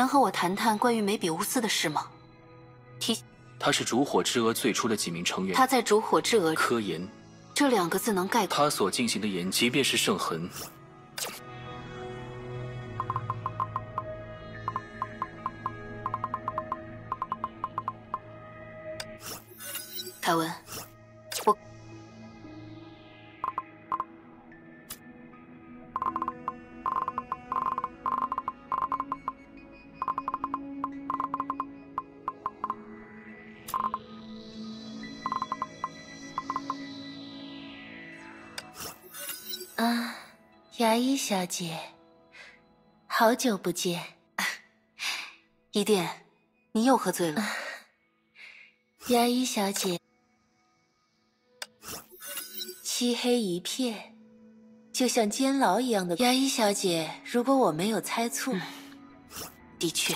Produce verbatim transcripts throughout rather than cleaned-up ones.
能和我谈谈关于梅比乌斯的事吗？提， 他是烛火之娥最初的几名成员。 他在烛火之娥。 科研， 这两个字能概括。 他所进行的研，即便是圣痕。 凯文，我。 啊，牙医小姐，好久不见。 伊甸，你又喝醉了。 啊、牙医小姐，漆黑一片，就像监牢一样的。牙医小姐，如果我没有猜错， 嗯、的确，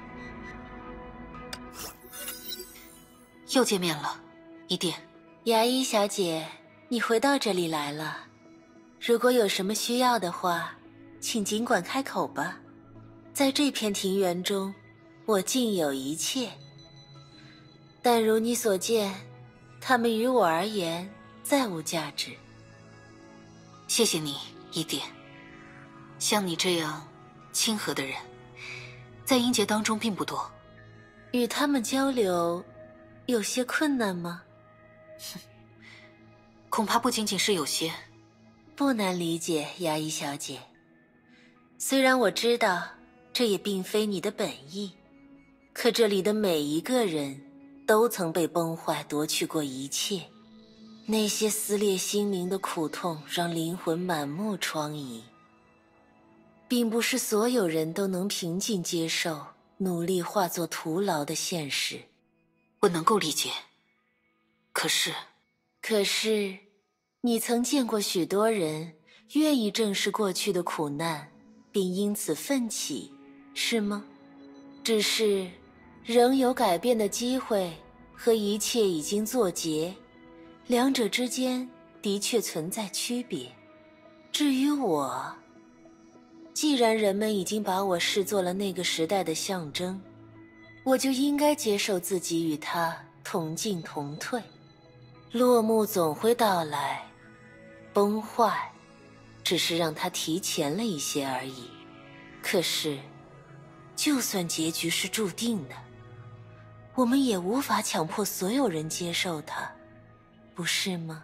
又见面了，伊甸。 牙医小姐，你回到这里来了。 如果有什么需要的话，请尽管开口吧。在这片庭园中，我尽有一切。但如你所见，它们于我而言再无价值。 谢谢你，伊甸。像你这样亲和的人，在阴界当中并不多。 与他们交流，有些困难吗？ 哼，恐怕不仅仅是有些。 不难理解，牙医小姐。虽然我知道这也并非你的本意，可这里的每一个人都曾被崩坏夺去过一切，那些撕裂心灵的苦痛让灵魂满目疮痍。并不是所有人都能平静接受努力化作徒劳的现实。 我能够理解，可是， 可是。 你曾见过许多人愿意正视过去的苦难，并因此奋起，是吗？只是，仍有改变的机会和一切已经作结，两者之间的确存在区别。至于我，既然人们已经把我视作了那个时代的象征，我就应该接受自己与它同进同退。落幕总会到来。 崩坏，只是让它提前了一些而已。可是，就算结局是注定的，我们也无法强迫所有人接受它，不是吗？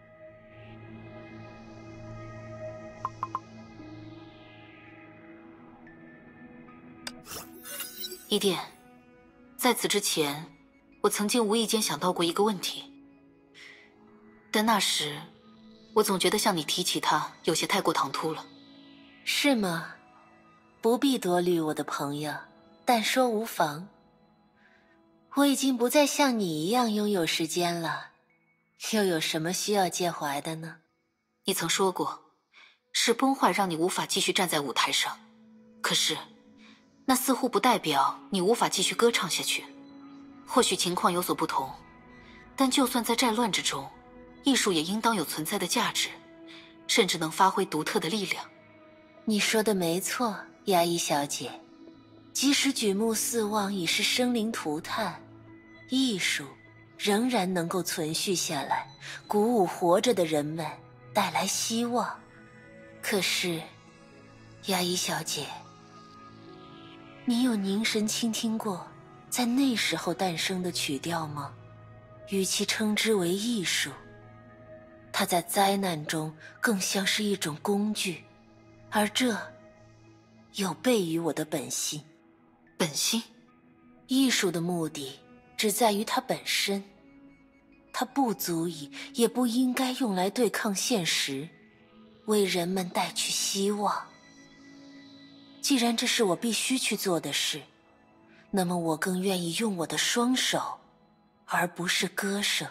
伊甸，在此之前，我曾经无意间想到过一个问题，但那时。 我总觉得向你提起它有些太过唐突了， 是吗？不必多虑，我的朋友，但说无妨。我已经不再像你一样拥有时间了，又有什么需要介怀的呢？ 你曾说过，是崩坏让你无法继续站在舞台上，可是，那似乎不代表你无法继续歌唱下去。或许情况有所不同，但就算在战乱之中。 艺术也应当有存在的价值，甚至能发挥独特的力量。 你说的没错，牙医小姐。即使举目四望已是生灵涂炭，艺术仍然能够存续下来，鼓舞活着的人们，带来希望。可是，牙医小姐，你有凝神倾听过在那时候诞生的曲调吗？与其称之为艺术。 它在灾难中更像是一种工具，而这有悖于我的本心。 本心， 艺术的目的只在于它本身，它不足以，也不应该用来对抗现实，为人们带去希望。既然这是我必须去做的事，那么我更愿意用我的双手，而不是歌声。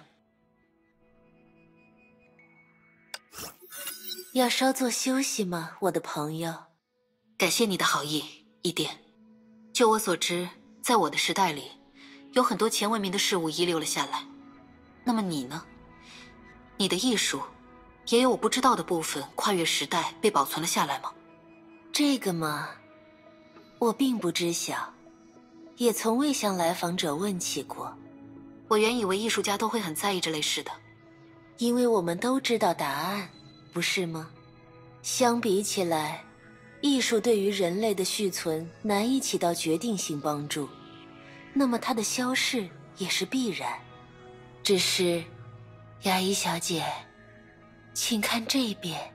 要稍作休息吗，我的朋友？ 感谢你的好意，伊甸。就我所知，在我的时代里，有很多前文明的事物遗留了下来。那么你呢？你的艺术，也有我不知道的部分跨越时代被保存了下来吗？ 这个嘛，我并不知晓。 也从未向来访者问起过。 我原以为艺术家都会很在意这类事的， 因为我们都知道答案，不是吗？相比起来，艺术对于人类的续存难以起到决定性帮助，那么它的消逝也是必然。只是，牙医小姐，请看这边。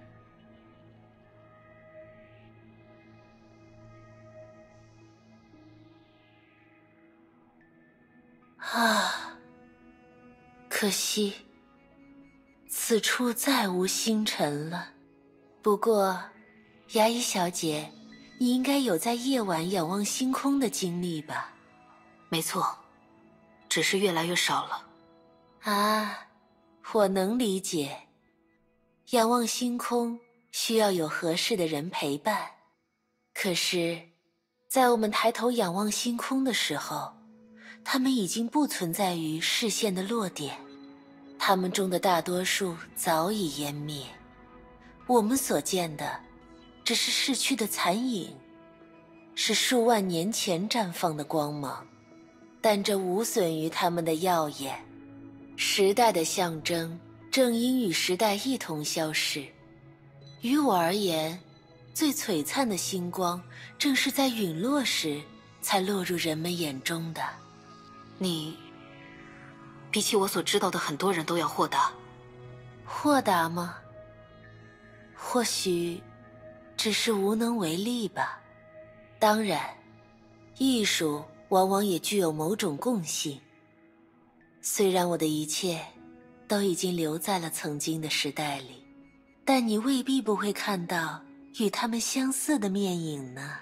啊，可惜，此处再无星辰了。不过，牙医小姐，你应该有在夜晚仰望星空的经历吧？ 没错，只是越来越少了。 啊，我能理解。仰望星空需要有合适的人陪伴，可是，在我们抬头仰望星空的时候，它们已经不存在于视线的落点，它们中的大多数早已湮灭。我们所见的只是逝去的残影，是数万年前绽放的光芒，但这无损于它们的耀眼。时代的象征正因与时代一同消逝。于我而言，最璀璨的星光正是在陨落时才落入人们眼中的。 你比起我所知道的很多人都要豁达。 豁达吗？或许只是无能为力吧。当然，艺术往往也具有某种共性。虽然我的一切都已经留在了曾经的时代里，但你未必不会看到与他们相似的面影呢。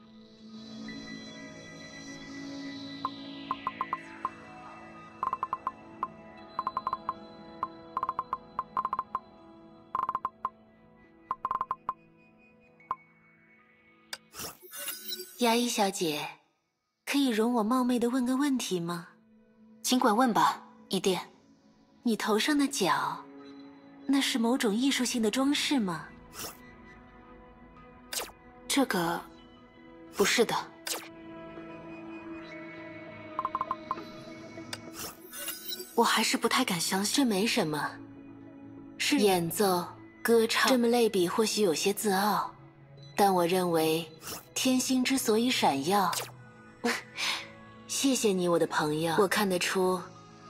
牙医小姐，可以容我冒昧的问个问题吗？ 尽管问吧，一殿。 你头上的角，那是某种艺术性的装饰吗？ 这个，不是的。我还是不太敢相信。 这没什么，是演奏、歌唱这么类比或许有些自傲，但我认为天星之所以闪耀，谢谢你，我的朋友。我看得出，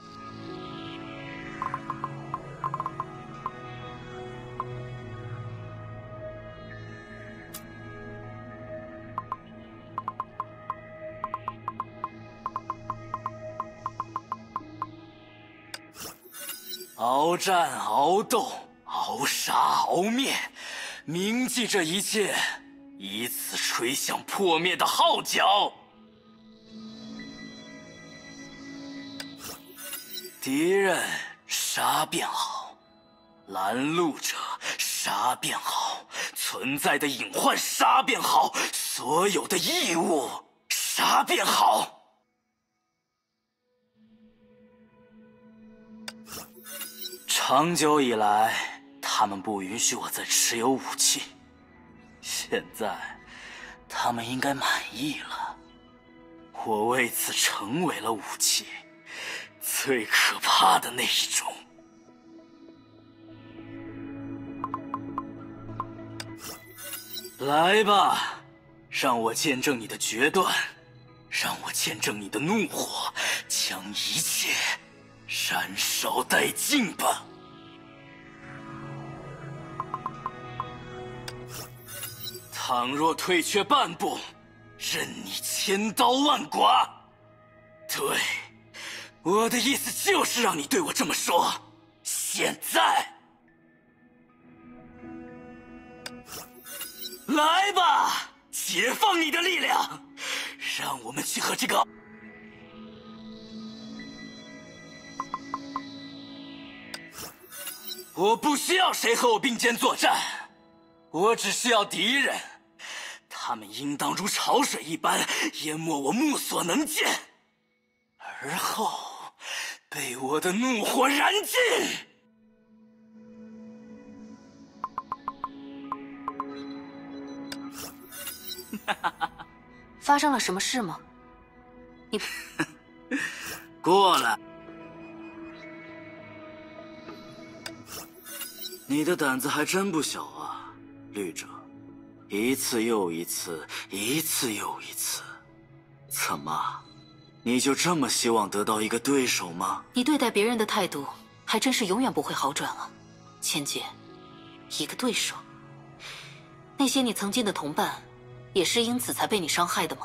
鏖战、鏖斗、鏖杀、鏖灭，铭记这一切，以此吹响破灭的号角。敌人杀便好，拦路者杀便好，存在的隐患杀便好，所有的异物杀便好。长久以来，他们不允许我再持有武器。现在，他们应该满意了。我为此成为了武器，最可怕的那一种。来吧，让我见证你的决断，让我见证你的怒火，将一切燃烧殆尽吧。倘若退却半步，任你千刀万剐。对，我的意思就是让你对我这么说。现在，来吧，解放你的力量，让我们去和这个……我不需要谁和我并肩作战，我只需要敌人。他们应当如潮水一般淹没我目所能见，而后被我的怒火燃尽。 发生了什么事吗？ 你过来。你的胆子还真不小啊，绿者。一次又一次，一次又一次，怎么，你就这么希望得到一个对手吗？ 你对待别人的态度，还真是永远不会好转啊，千劫。一个对手，那些你曾经的同伴，也是因此才被你伤害的吗？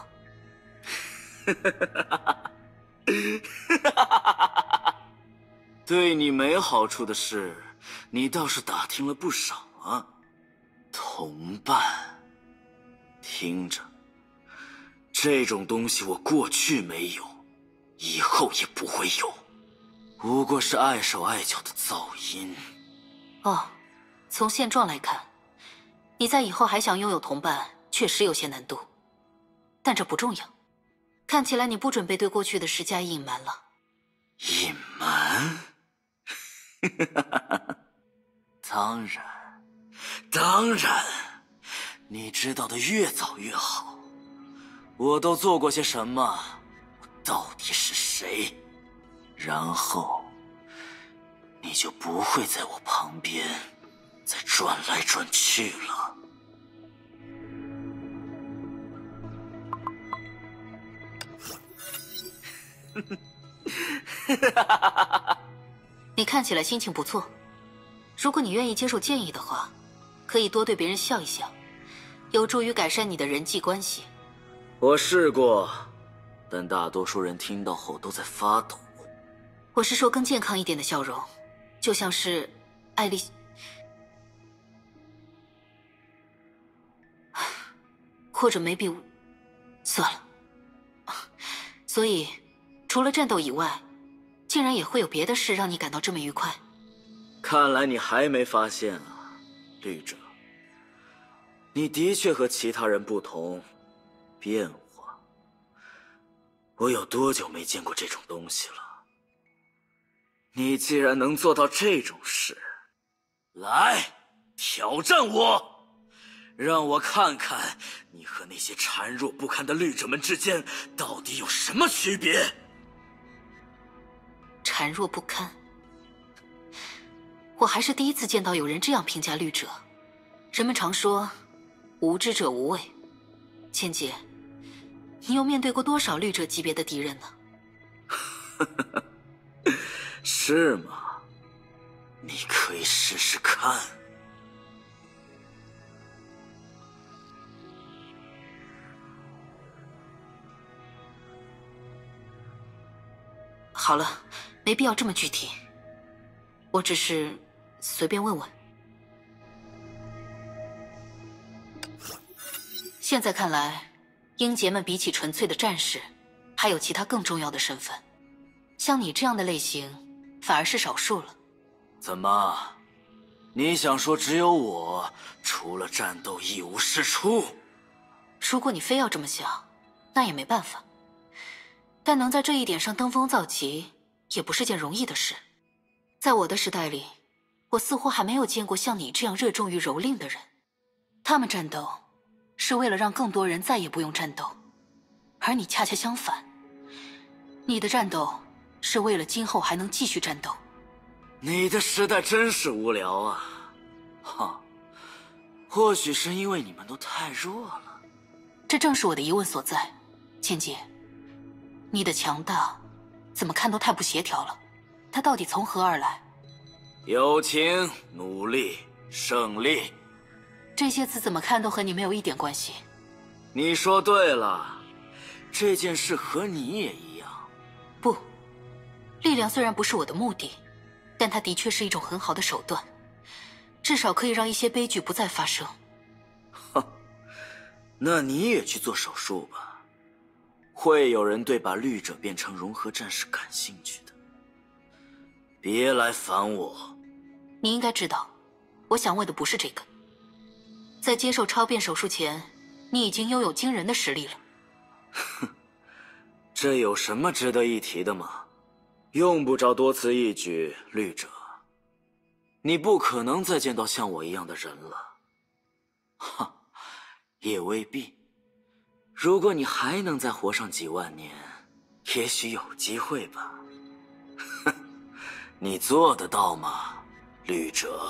对你没好处的事，你倒是打听了不少啊。同伴，听着，这种东西我过去没有，以后也不会有，不过是碍手碍脚的噪音。 哦，从现状来看，你在以后还想拥有同伴，确实有些难度。但这不重要，看起来你不准备对过去的事加以隐瞒了。 隐瞒？当然，当然，你知道的越早越好。我都做过些什么？我到底是谁？然后，你就不会在我旁边再转来转去了。 你看起来心情不错，如果你愿意接受建议的话，可以多对别人笑一笑，有助于改善你的人际关系。 我试过，但大多数人听到后都在发抖。 我是说更健康一点的笑容，就像是艾丽，或者没比，算了。所以，除了战斗以外，竟然也会有别的事让你感到这么愉快。 看来你还没发现啊，绿者。你的确和其他人不同，变化。我有多久没见过这种东西了？你既然能做到这种事，来挑战我，让我看看你和那些孱弱不堪的绿者们之间到底有什么区别。 孱弱不堪，我还是第一次见到有人这样评价绿者。人们常说无知者无畏，千劫，你又面对过多少绿者级别的敌人呢？ 是吗？你可以试试看。 好了，没必要这么具体，我只是随便问问。现在看来，英杰们比起纯粹的战士，还有其他更重要的身份。像你这样的类型，反而是少数了。 怎么？你想说只有我除了战斗一无是处？ 如果你非要这么想，那也没办法。但能在这一点上登峰造极，也不是件容易的事。在我的时代里，我似乎还没有见过像你这样热衷于蹂躏的人。他们战斗，是为了让更多人再也不用战斗，而你恰恰相反，你的战斗是为了今后还能继续战斗。 你的时代真是无聊啊！哈，或许是因为你们都太弱了。 这正是我的疑问所在，千劫。你的强大，怎么看都太不协调了，它到底从何而来？ 友情、努力、胜利， 这些词怎么看都和你没有一点关系。 你说对了，这件事和你也一样。 不，力量虽然不是我的目的，但它的确是一种很好的手段，至少可以让一些悲剧不再发生。 哼，那你也去做手术吧。会有人对把绿者变成融合战士感兴趣的。别来烦我。 你应该知道，我想问的不是这个。在接受超变手术前，你已经拥有惊人的实力了。 哼，这有什么值得一提的吗？用不着多此一举，绿者。你不可能再见到像我一样的人了。哈，也未必。如果你还能再活上几万年， 也许有机会吧。哼，你做得到吗，绿哲？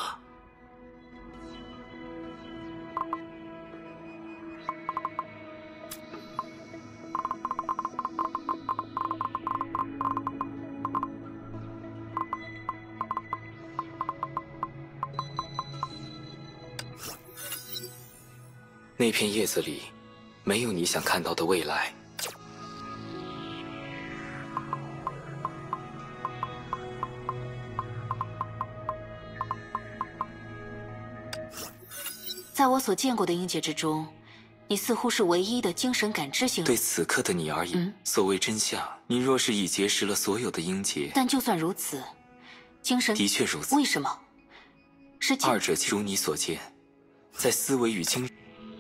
那片叶子里，没有你想看到的未来。 在我所见过的英杰之中，你似乎是唯一的精神感知型。 对此刻的你而言， 嗯、 所谓真相，你若是已结识了所有的英杰， 但就算如此，精神的确如此。 为什么？是二者如你所见，在思维与精。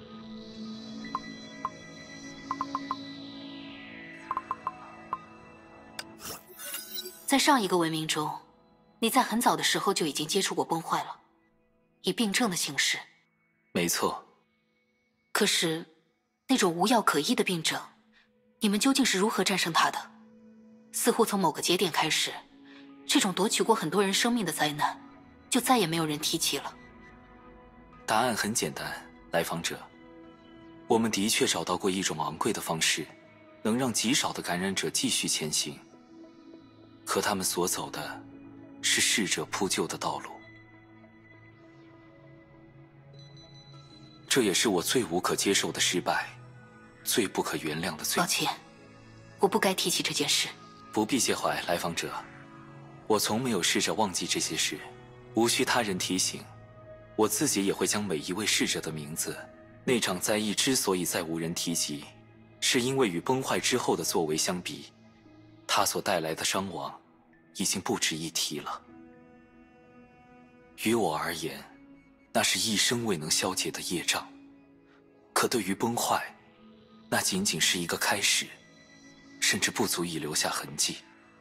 在上一个文明中，你在很早的时候就已经接触过崩坏了，以病症的形式。 没错。 可是，那种无药可医的病症，你们究竟是如何战胜它的？似乎从某个节点开始，这种夺取过很多人生命的灾难，就再也没有人提起了。 答案很简单，来访者，我们的确找到过一种昂贵的方式，能让极少的感染者继续前行。可他们所走的，是逝者铺就的道路。这也是我最无可接受的失败，最不可原谅的罪。 抱歉，我不该提起这件事。 不必介怀，来访者，我从没有试着忘记这些事，无需他人提醒，我自己也会将每一位逝者的名字。那场灾异之所以再无人提及，是因为与崩坏之后的作为相比，它所带来的伤亡已经不值一提了。于我而言，那是一生未能消解的业障，可对于崩坏，那仅仅是一个开始，甚至不足以留下痕迹。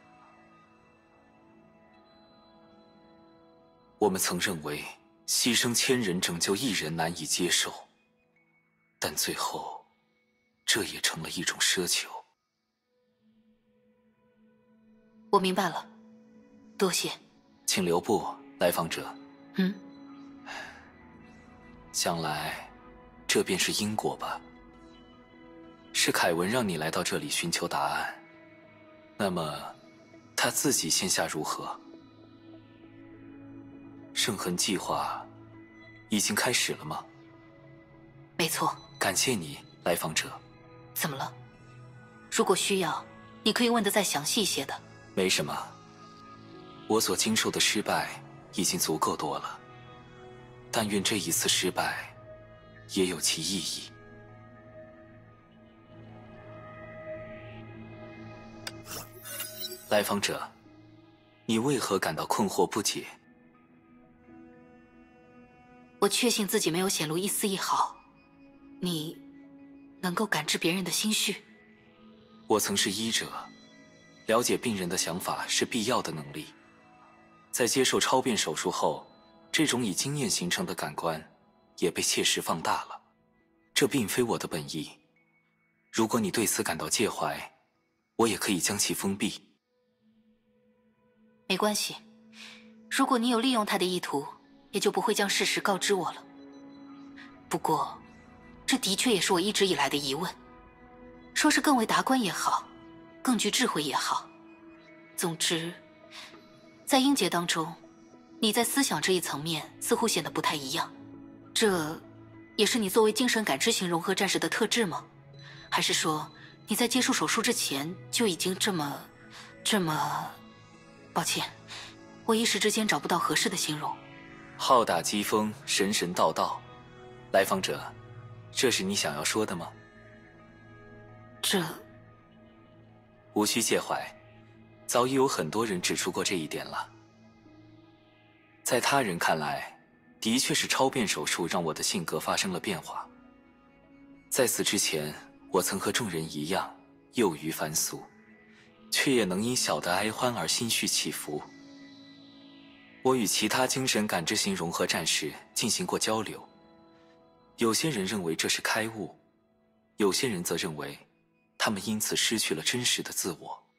我们曾认为牺牲千人拯救一人难以接受，但最后这也成了一种奢求。 我明白了，多谢。 请留步，来访者。 嗯， 想来这便是因果吧。是凯文让你来到这里寻求答案，那么他自己线下如何？圣痕计划已经开始了吗？ 没错。 感谢你，来访者。 怎么了？如果需要，你可以问得再详细一些的。 没什么，我所经受的失败已经足够多了，但愿这一次失败也有其意义。来访者，你为何感到困惑不解？ 我确信自己没有显露一丝一毫。你能够感知别人的心绪？ 我曾是医者，了解病人的想法是必要的能力。在接受超变手术后，这种以经验形成的感官也被切实放大了。这并非我的本意，如果你对此感到介怀，我也可以将其封闭。 没关系，如果你有利用它的意图，也就不会将事实告知我了。不过，这的确也是我一直以来的疑问。说是更为达观也好，更具智慧也好，总之，在英杰当中，你在思想这一层面似乎显得不太一样。这也是你作为精神感知型融合战士的特质吗？还是说你在接受手术之前就已经这么这么……抱歉，我一时之间找不到合适的形容。 好大机锋，神神道道。来访者，这是你想要说的吗？ 这无需介怀，早已有很多人指出过这一点了。在他人看来，的确是超变手术让我的性格发生了变化。在此之前，我曾和众人一样，囿于凡俗，却也能因小的哀欢而心绪起伏。我与其他精神感知型融合战士进行过交流，有些人认为这是开悟，有些人则认为他们因此失去了真实的自我。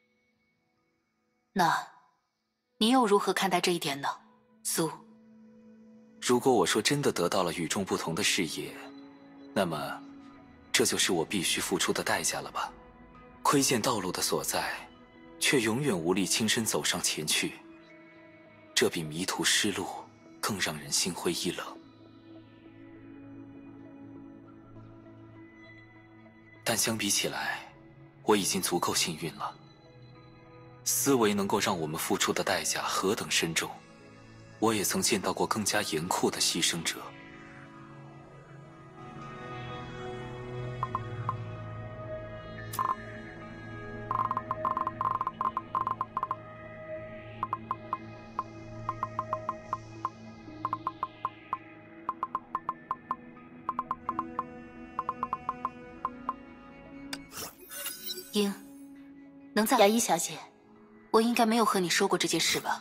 那，你又如何看待这一点呢，苏？ 如果我说真的得到了与众不同的视野，那么，这就是我必须付出的代价了吧？窥见道路的所在，却永远无力亲身走上前去，这比迷途失路更让人心灰意冷。但相比起来，我已经足够幸运了。思维能够让我们付出的代价何等深重，我也曾见到过更加严酷的牺牲者。 英，能在雅依小姐， 我应该没有和你说过这件事吧？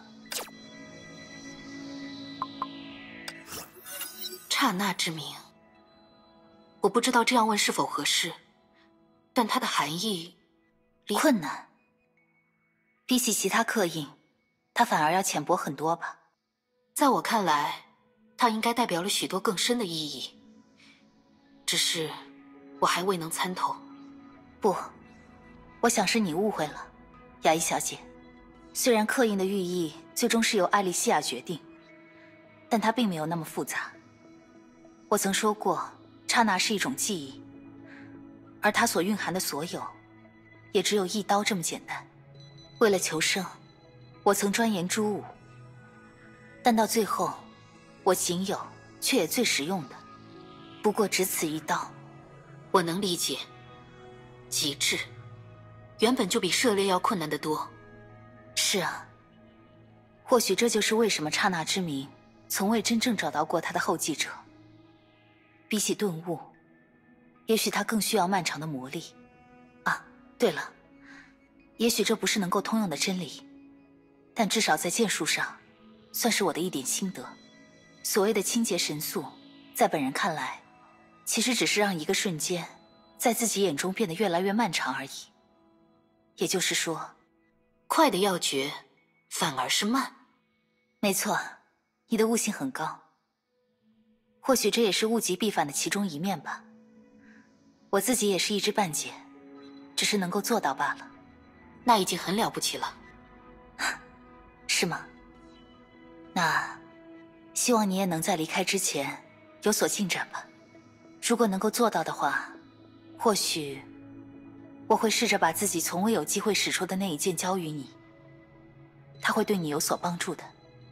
刹那之名，我不知道这样问是否合适，但它的含义困难。比起其他刻印，它反而要浅薄很多吧？ 在我看来，它应该代表了许多更深的意义，只是我还未能参透。 不。我想是你误会了，雅依小姐。虽然刻印的寓意最终是由艾莉西亚决定，但它并没有那么复杂。我曾说过，刹那是一种记忆，而它所蕴含的所有，也只有一刀这么简单。为了求生，我曾钻研诸武，但到最后，我仅有却也最实用的，不过只此一刀。 我能理解，极致。原本就比涉猎要困难得多。 是啊，或许这就是为什么刹那之谜从未真正找到过他的后继者。比起顿悟，也许他更需要漫长的磨砺。啊，对了，也许这不是能够通用的真理，但至少在剑术上，算是我的一点心得。所谓的清洁神速，在本人看来，其实只是让一个瞬间，在自己眼中变得越来越漫长而已。也就是说， 快的要诀反而是慢。 没错，你的悟性很高。或许这也是物极必反的其中一面吧。我自己也是一知半解，只是能够做到罢了。 那已经很了不起了。 是吗？那希望你也能在离开之前有所进展吧。如果能够做到的话，或许我会试着把自己从未有机会使出的那一剑交予你，它会对你有所帮助的。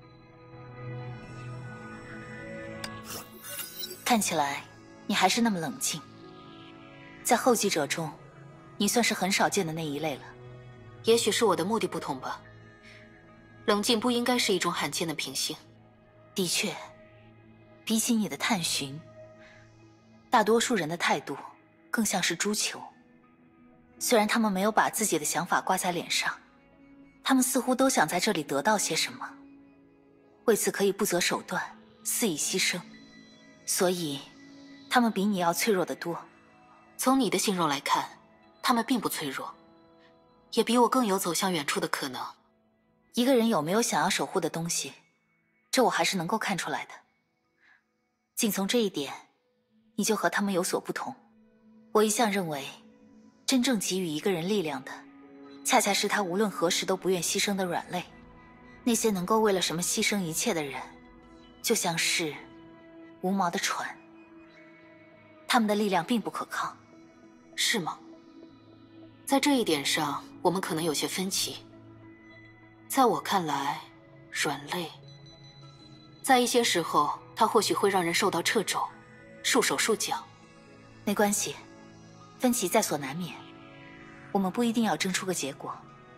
看起来你还是那么冷静，在后继者中，你算是很少见的那一类了。 也许是我的目的不同吧。冷静不应该是一种罕见的品性。 的确，比起你的探寻，大多数人的态度更像是诛求。虽然他们没有把自己的想法挂在脸上，他们似乎都想在这里得到些什么，为此可以不择手段，肆意牺牲。所以，他们比你要脆弱得多。 从你的形容来看，他们并不脆弱，也比我更有走向远处的可能。 一个人有没有想要守护的东西，这我还是能够看出来的。仅从这一点，你就和他们有所不同。我一向认为，真正给予一个人力量的，恰恰是他无论何时都不愿牺牲的软肋。那些能够为了什么牺牲一切的人，就像是无毛的船，他们的力量并不可靠。 是吗？在这一点上，我们可能有些分歧。在我看来，软肋，在一些时候，它或许会让人受到掣肘，束手束脚。 没关系，分歧在所难免，我们不一定要争出个结果。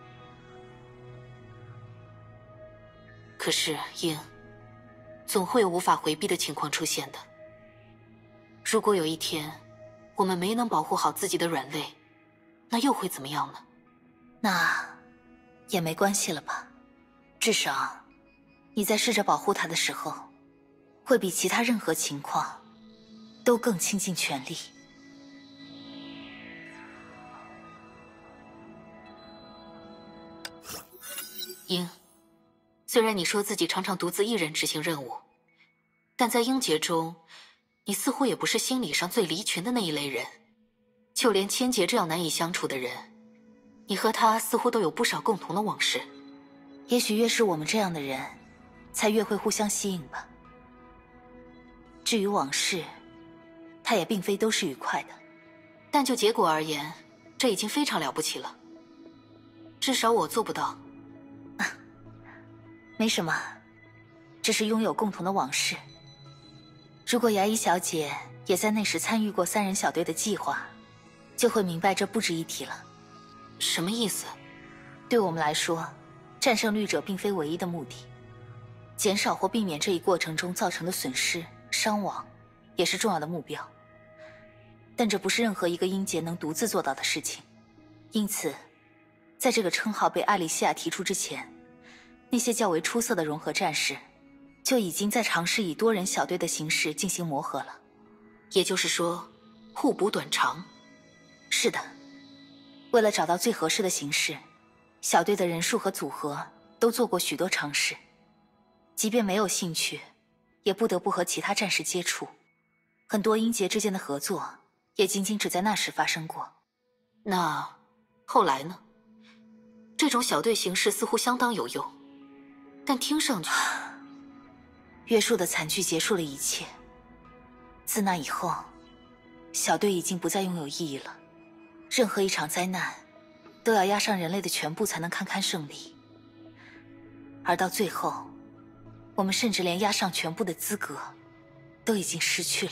可是，英，总会有无法回避的情况出现的。如果有一天，我们没能保护好自己的软肋，那又会怎么样呢？ 那也没关系了吧？至少，你在试着保护它的时候，会比其他任何情况都更倾尽全力。 鹰，虽然你说自己常常独自一人执行任务，但在鹰劫中，你似乎也不是心理上最离群的那一类人。就连千劫这样难以相处的人，你和他似乎都有不少共同的往事。 也许越是我们这样的人，才越会互相吸引吧。至于往事，它也并非都是愉快的。 但就结果而言，这已经非常了不起了。至少我做不到。 没什么，只是拥有共同的往事。如果牙医小姐也在那时参与过三人小队的计划，就会明白这不值一提了。 什么意思？ 对我们来说，战胜绿者并非唯一的目的，减少或避免这一过程中造成的损失、伤亡，也是重要的目标。但这不是任何一个鹰劫能独自做到的事情。因此，在这个称号被艾莉西亚提出之前，那些较为出色的融合战士就已经在尝试以多人小队的形式进行磨合了。 也就是说，互补短长。 是的，为了找到最合适的形式，小队的人数和组合都做过许多尝试。即便没有兴趣，也不得不和其他战士接触。很多鹰劫之间的合作，也仅仅只在那时发生过。 那后来呢？这种小队形式似乎相当有用，但听上去…… 约束的惨剧结束了一切。自那以后，小队已经不再拥有意义了。任何一场灾难，都要压上人类的全部才能堪堪胜利。而到最后，我们甚至连压上全部的资格，都已经失去了。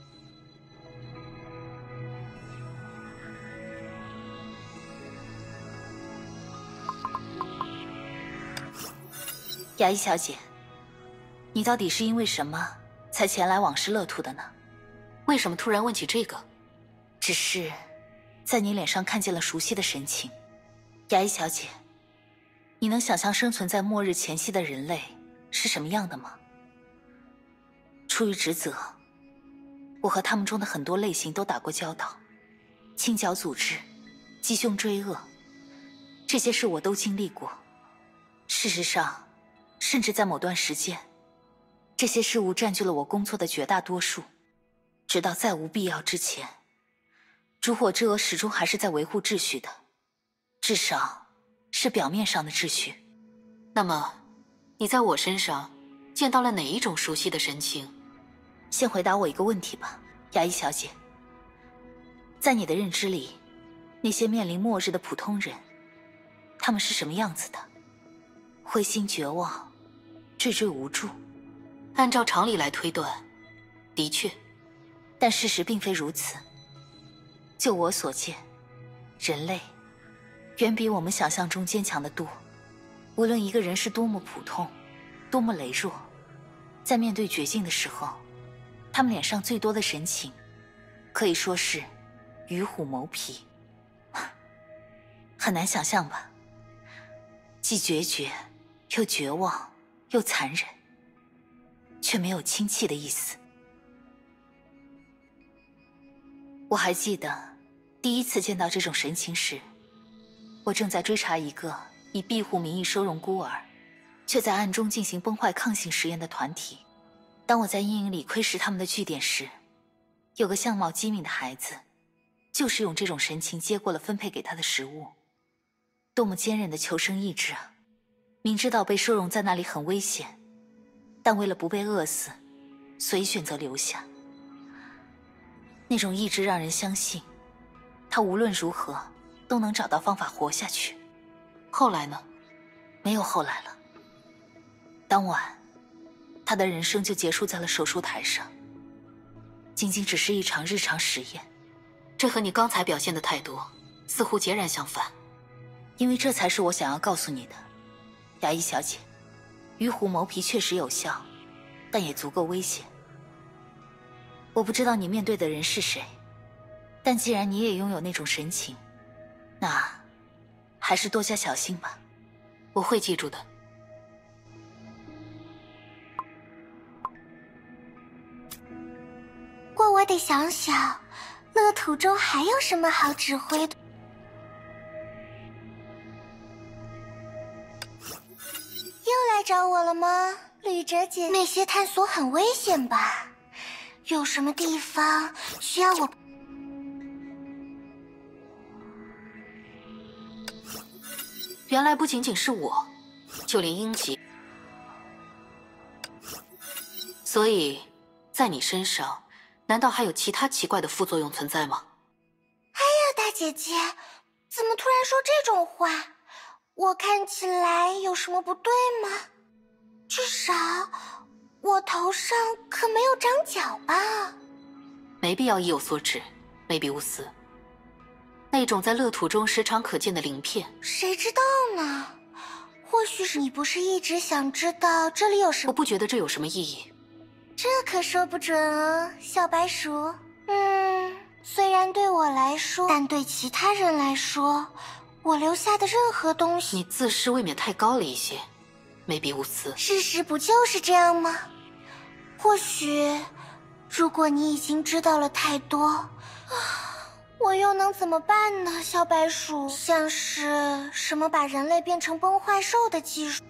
雅伊小姐，你到底是因为什么才前来往事乐土的呢？ 为什么突然问起这个？ 只是在你脸上看见了熟悉的神情。雅伊小姐，你能想象生存在末日前夕的人类是什么样的吗？出于职责，我和他们中的很多类型都打过交道，清剿组织，击凶追恶，这些事我都经历过。事实上，甚至在某段时间，这些事物占据了我工作的绝大多数，直到再无必要之前，烛火之蛾始终还是在维护秩序的，至少是表面上的秩序。 那么，你在我身上见到了哪一种熟悉的神情？ 先回答我一个问题吧，雅伊小姐。在你的认知里，那些面临末日的普通人，他们是什么样子的？灰心绝望，惴惴无助。 按照常理来推断，的确， 但事实并非如此。就我所见，人类远比我们想象中坚强得多。无论一个人是多么普通，多么羸弱，在面对绝境的时候，他们脸上最多的神情，可以说是与虎谋皮。很难想象吧？既决绝，又绝望，又残忍，却没有轻弃的意思。我还记得第一次见到这种神情时，我正在追查一个以庇护名义收容孤儿，却在暗中进行崩坏抗性实验的团体。当我在阴影里窥视他们的据点时，有个相貌机敏的孩子，就是用这种神情接过了分配给他的食物。多么坚韧的求生意志啊！明知道被收容在那里很危险，但为了不被饿死，所以选择留下。那种意志让人相信，他无论如何都能找到方法活下去。 后来呢？ 没有后来了。当晚，他的人生就结束在了手术台上，仅仅只是一场日常实验。 这和你刚才表现的态度似乎截然相反。 因为这才是我想要告诉你的，雅伊小姐。与虎谋皮确实有效，但也足够危险。我不知道你面对的人是谁，但既然你也拥有那种神情，那还是多加小心吧。 我会记住的。 我我得想想，乐土中还有什么好指挥的。 找我了吗，吕哲姐？那些探索很危险吧？有什么地方需要我？ 原来不仅仅是我，就连英杰。所以，在你身上，难道还有其他奇怪的副作用存在吗？ 哎呀，大姐姐，怎么突然说这种话？我看起来有什么不对吗？至少我头上可没有长角吧？ 没必要意有所指，梅比乌斯。那种在乐土中时常可见的鳞片， 谁知道呢？或许是你不是一直想知道这里有什么？ 我不觉得这有什么意义。 这可说不准哦，小白鼠。嗯，虽然对我来说，但对其他人来说，我留下的任何东西…… 你自视未免太高了一些，梅比乌斯。 事实不就是这样吗？或许，如果你已经知道了太多，我又能怎么办呢？小白鼠，像是什么把人类变成崩坏兽的技术。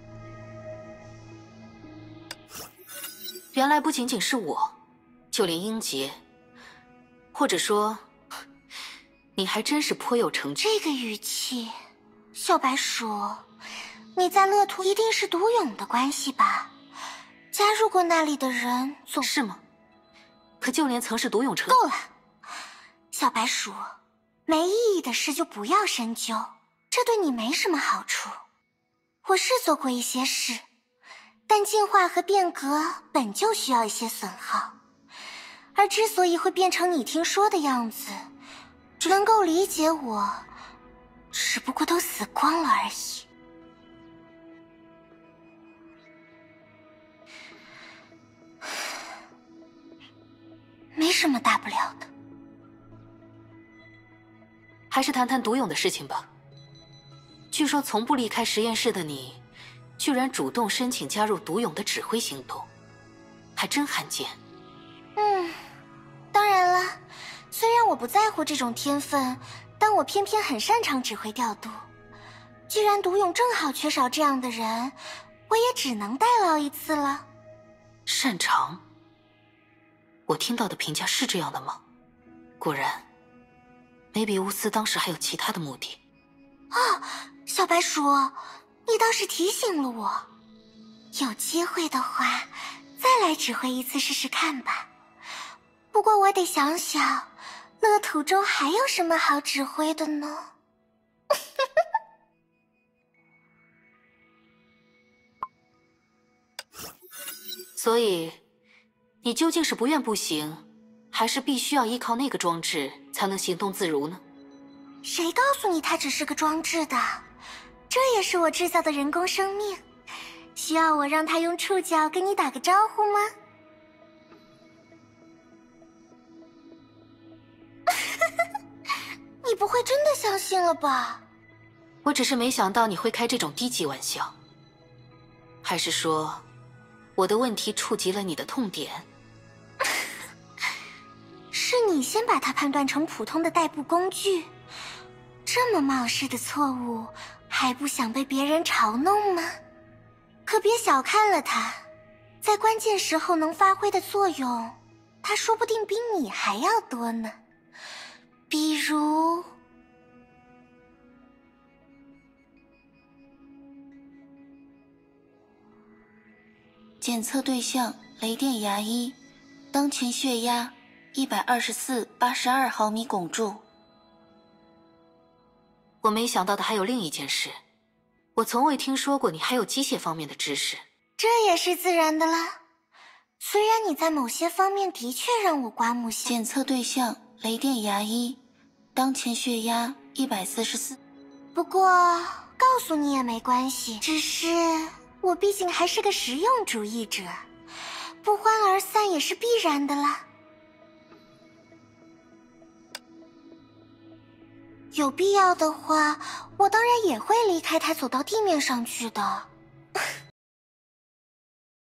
原来不仅仅是我，就连英杰，或者说，你还真是颇有成就。 这个语气，小白鼠，你在乐土一定是独勇的关系吧？加入过那里的人总是吗？可就连曾是独勇成…… 够了，小白鼠，没意义的事就不要深究，这对你没什么好处。我是做过一些事。但进化和变革本就需要一些损耗，而之所以会变成你听说的样子，只能够理解我，只不过都死光了而已。没什么大不了的。 还是谈谈独勇的事情吧。据说从不离开实验室的你，居然主动申请加入独勇的指挥行动，还真罕见。 嗯，当然了，虽然我不在乎这种天分，但我偏偏很擅长指挥调度。既然独勇正好缺少这样的人，我也只能代劳一次了。 擅长？我听到的评价是这样的吗？果然，梅比乌斯当时还有其他的目的。 哦，小白鼠，你倒是提醒了我，有机会的话，再来指挥一次试试看吧。不过我得想想，乐土中还有什么好指挥的呢？ 所以，你究竟是不愿不行，还是必须要依靠那个装置才能行动自如呢？ 谁告诉你它只是个装置的？这也是我制造的人工生命，需要我让它用触角跟你打个招呼吗？你不会真的相信了吧？ 我只是没想到你会开这种低级玩笑。还是说，我的问题触及了你的痛点？ 是你先把它判断成普通的代步工具，这么冒失的错误，还不想被别人嘲弄吗？可别小看了它，在关键时候能发挥的作用，它说不定比你还要多呢。比如…… 检测对象雷电牙医，当前血压一百二十四八十二毫米汞柱。 我没想到的还有另一件事，我从未听说过你还有机械方面的知识。 这也是自然的啦。虽然你在某些方面的确让我刮目相看。 检测对象雷电牙医，当前血压一百四十四。 不过告诉你也没关系，只是我毕竟还是个实用主义者，不欢而散也是必然的啦。有必要的话，我当然也会离开它走到地面上去的。